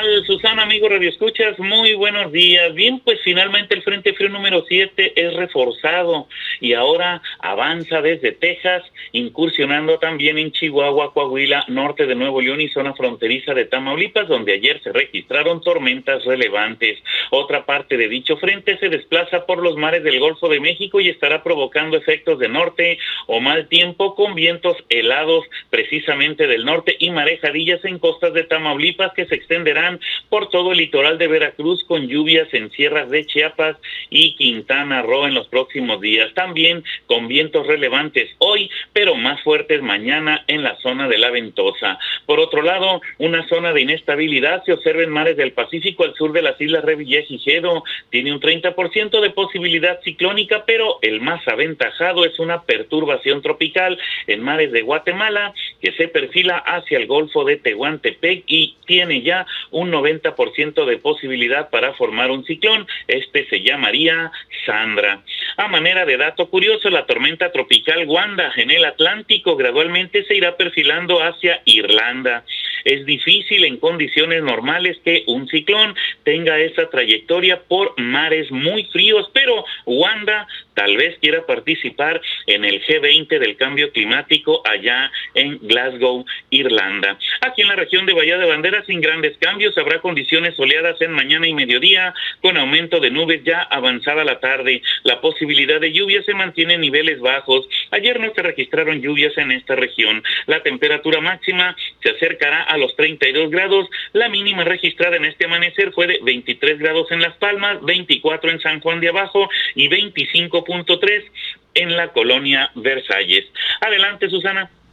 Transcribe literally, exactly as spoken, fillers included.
tal, Susana, amigo Radio Escuchas? Muy buenos días. Bien, pues finalmente el Frente Frío número siete es reforzado y ahora avanza desde Texas, incursionando también en Chihuahua, Coahuila, norte de Nuevo León y zona fronteriza de Tamaulipas, donde ayer se registraron tormentas relevantes. Otra parte de dicho frente se desplaza por los mares del Golfo de México y estará provocando efectos de norte o mal tiempo con vientos helados precisamente del norte y marejadillas en costas de Tamaulipas que se extenderán por todo el litoral de Veracruz con lluvias en sierras de Chiapas y Quintana Roo en los próximos días. También con vientos relevantes hoy, pero más fuertes mañana en la zona de la Ventosa. Por otro lado, una zona de inestabilidad se observa en mares del Pacífico al sur de las islas Revillagigedo. Tiene un treinta por ciento de posibilidad ciclónica, pero el más aventajado es una perturbación tropical en mares de Guatemala que se perfila hacia el Golfo de Tehuantepec y tiene ya un noventa por ciento de posibilidad para formar un ciclón. Este se llamaría Sandra. A manera de dato curioso, la tormenta tropical Wanda en el Atlántico gradualmente se irá perfilando hacia Irlanda. Es difícil en condiciones normales que un ciclón tenga esa trayectoria por mares muy fríos, pero Wanda tal vez quiera participar en el G veinte del cambio climático allá en Glasgow, Irlanda. Aquí en la región de Bahía de Banderas, sin grandes cambios, habrá condiciones soleadas en mañana y mediodía, con aumento de nubes ya avanzada la tarde. La posibilidad de lluvia se mantiene en niveles bajos. Ayer no se registraron lluvias en esta región. La temperatura máxima se acercará a los treinta y dos grados. La mínima registrada en este amanecer fue de veintitrés grados en Las Palmas, veinticuatro en San Juan de Abajo y veinticinco punto tres en la colonia Versalles. Adelante, Susana.